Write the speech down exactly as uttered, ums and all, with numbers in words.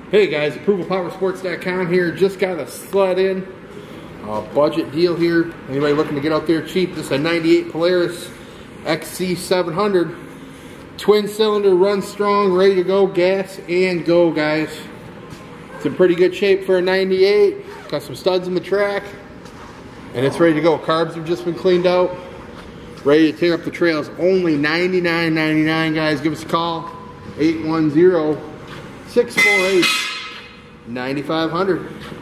Hey guys, approval power sports dot com here. Just got a sled in. Uh, budget deal here. Anybody looking to get out there cheap? This is a ninety-eight Polaris X C seven hundred. Twin cylinder, runs strong, ready to go. Gas and go, guys. It's in pretty good shape for a ninety-eight. Got some studs in the track. And it's ready to go. Carbs have just been cleaned out. Ready to tear up the trails. Only ninety-nine ninety-nine, guys. Give us a call. eight one zero, six four eight, nine five zero zero.